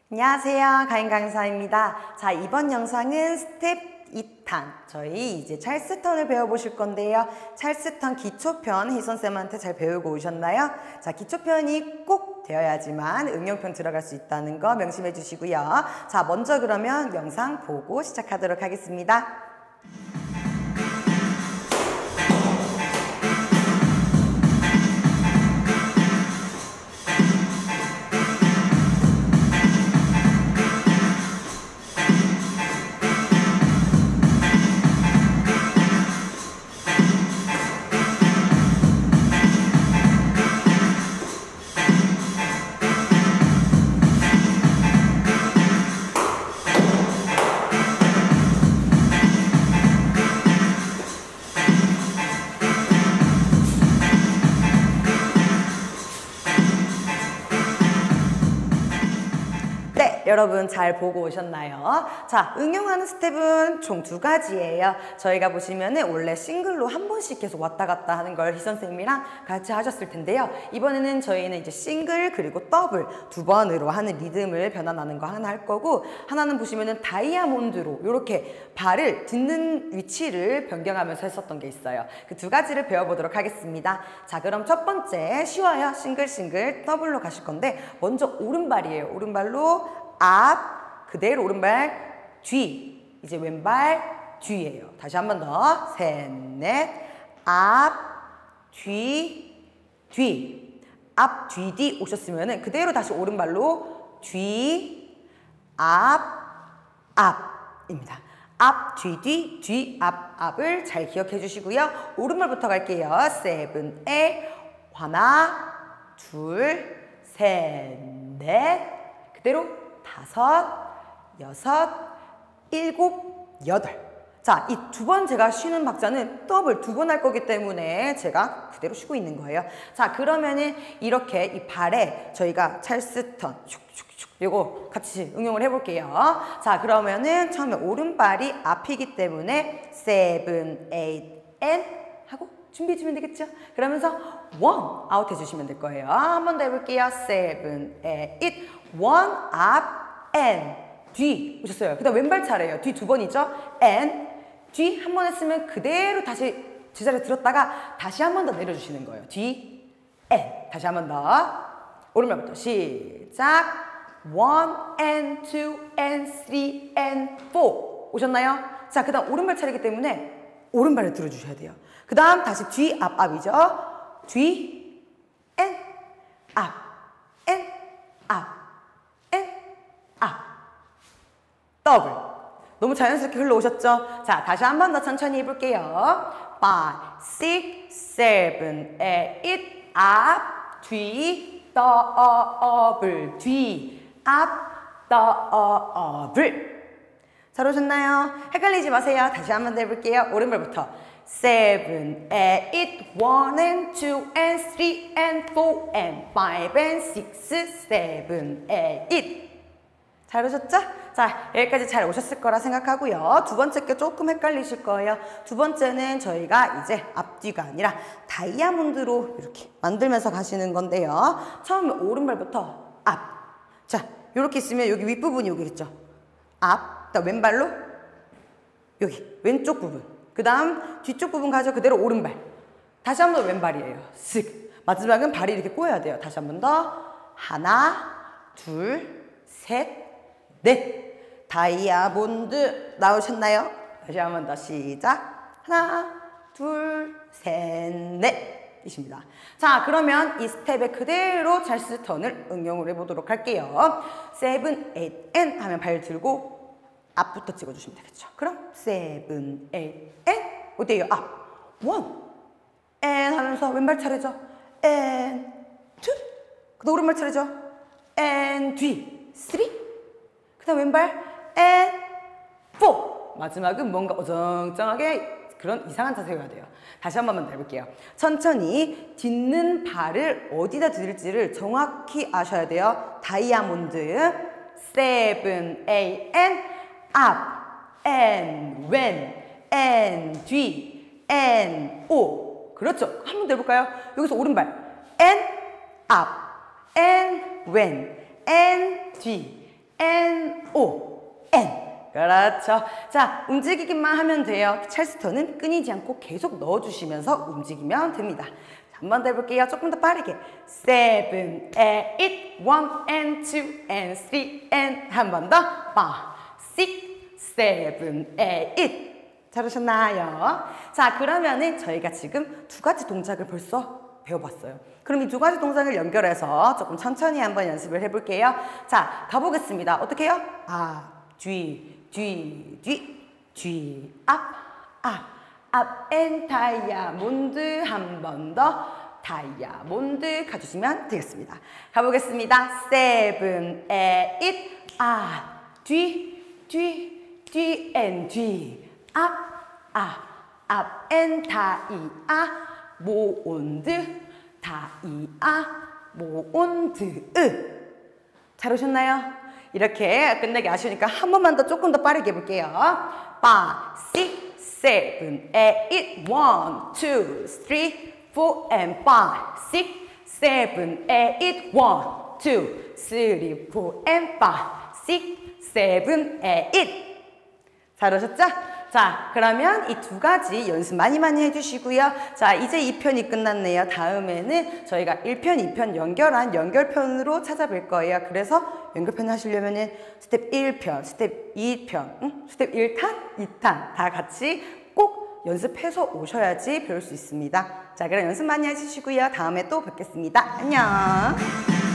안녕하세요. 가인 강사입니다. 자, 이번 영상은 스텝 2탄, 저희 이제 찰스턴을 배워보실 건데요. 찰스턴 기초편 희선쌤한테 잘 배우고 오셨나요? 자, 기초편이 꼭 되어야지만 응용편 들어갈 수 있다는 거 명심해 주시고요. 자, 먼저 그러면 영상 보고 시작하도록 하겠습니다. 여러분 잘 보고 오셨나요? 자, 응용하는 스텝은 총 2가지예요. 저희가 보시면은 원래 싱글로 한 번씩 계속 왔다 갔다 하는 걸 희선쌤이랑 같이 하셨을 텐데요. 이번에는 저희는 이제 싱글 그리고 더블 2번으로 하는 리듬을 변환하는 거 하나 할 거고, 하나는 보시면은 다이아몬드로 이렇게 발을 딛는 위치를 변경하면서 했었던 게 있어요. 그 2가지를 배워보도록 하겠습니다. 자, 그럼 첫 번째 쉬워요. 싱글 더블로 가실 건데, 먼저 오른발이에요. 오른발로 앞, 그대로 오른발 뒤, 이제 왼발 뒤예요. 다시 한 번 더. 셋, 넷. 앞, 뒤, 뒤. 앞, 뒤, 뒤 오셨으면은 그대로 다시 오른발로 뒤, 앞, 앞입니다. 앞, 뒤, 뒤, 뒤, 앞, 앞을 잘 기억해 주시고요. 오른발부터 갈게요. 7, 8. 하나, 둘, 셋, 넷. 그대로 5, 6, 7, 8. 자, 이 2번 제가 쉬는 박자는 더블 2번 할 거기 때문에 제가 그대로 쉬고 있는 거예요. 자, 그러면은 이렇게 이 발에 저희가 찰스턴 슉슉슉 이거 같이 응용을 해볼게요. 자, 그러면은 처음에 오른발이 앞이기 때문에 7, 8, and 하고 준비해 주면 되겠죠? 그러면서 1 아웃 해주시면 될 거예요. 한 번 더 해볼게요. 7, 8, 1 앞, and 뒤 오셨어요. 그 다음 왼발 차례예요. 뒤 2번이죠. and 뒤 한 번 했으면 그대로 다시 제자리에 들었다가 다시 한 번 더 내려주시는 거예요. 뒤, and 다시 한 번 더. 오른발부터 시작. 1 and 2 and 3 and 4 오셨나요? 자, 그 다음 오른발 차례이기 때문에 오른발을 들어주셔야 돼요. 그 다음 다시 뒤, 앞, 앞이죠. 뒤, and 앞, and 앞, and 앞. 더블. 너무 자연스럽게 흘러오셨죠? 자, 다시 한 번 더 천천히 해볼게요. 5, 6, 7, 8, 앞, 뒤, 더블, 뒤, 앞, 더블. 잘 오셨나요? 헷갈리지 마세요. 다시 한 번 더 해볼게요. 오른발부터 7, 8, 1 and 2 and 3 and 4 and 5 and 6, 7, 8, 1 잘 오셨죠? 자, 여기까지 잘 오셨을 거라 생각하고요. 2번째 게 조금 헷갈리실 거예요. 2번째는 저희가 이제 앞뒤가 아니라 다이아몬드로 이렇게 만들면서 가시는 건데요. 처음에 오른발부터 앞. 자, 이렇게 있으면 여기 윗부분이 여기겠죠? 앞. 그다음 왼발로 여기 왼쪽 부분. 그 다음 뒤쪽 부분 가져 그대로 오른발. 다시 한 번 왼발이에요. 쓱. 마지막은 발이 이렇게 꼬여야 돼요. 다시 한 번 더. 하나, 둘, 셋, 넷. 다이아몬드 나오셨나요? 다시 한 번 더 시작. 하나, 둘, 셋, 넷 이십니다. 자, 그러면 이 스텝에 그대로 찰스턴을 응용을 해보도록 할게요. 7, 8, and 하면 발 들고 앞부터 찍어주시면 되겠죠. 그럼 7, 8, and 어때요? 앞 1 and 하면서 왼발 차례죠. and 2 그 다음 오른발 차례죠. and 뒤 3 그 다음 왼발 and 4 마지막은 뭔가 어정쩡하게 그런 이상한 자세가 돼요. 다시 한 번만 더 해볼게요. 천천히 딛는 발을 어디다 딛을지를 정확히 아셔야 돼요. 다이아몬드 7, 8 and 앞, and, when, and, 뒤, and, 오. 그렇죠. 한 번 더 해볼까요? 여기서 오른발, and, 앞, and, when, and, 뒤, N-O, N. 그렇죠. 자, 움직이기만 하면 돼요. 찰스턴은 끊이지 않고 계속 넣어주시면서 움직이면 됩니다. 한 번 더 해볼게요. 조금 더 빠르게. 7, 8, 1 and 2 and 3 and 한 번 더. 5, 6, 7, 8, 1. 잘하셨나요? 자, 그러면은 저희가 지금 두 가지 동작을 벌써 배워봤어요. 그럼 이 두 가지 동작을 연결해서 조금 천천히 한번 연습을 해볼게요. 자, 가보겠습니다. 어떻게 해요? 뒤, 앞 앤 다이아몬드 한 번 더 다이아몬드 가주시면 되겠습니다. 가보겠습니다. 7, 8, 1 뒤 앤 뒤 앞 앤 다이아몬드 다이아몬드 잘 오셨나요? 이렇게 끝내기 아쉬우니까 한 번만 더 조금 더 빠르게 해볼게요. 5, 6, 7, 8, 1 2, 3, 4 and 5, 6, 7, 8, 1 2, 3, 4 and 5, 6, 7, 8, 1 잘 오셨죠? 자, 그러면 이 두 가지 연습 많이 해주시고요. 자, 이제 2편이 끝났네요. 다음에는 저희가 1편, 2편 연결한 연결편으로 찾아뵐 거예요. 그래서 연결편 하시려면은 스텝 1편, 스텝 2편, 스텝 1탄, 2탄 다 같이 꼭 연습해서 오셔야지 배울 수 있습니다. 자, 그럼 연습 많이 해주시고요. 다음에 또 뵙겠습니다. 안녕!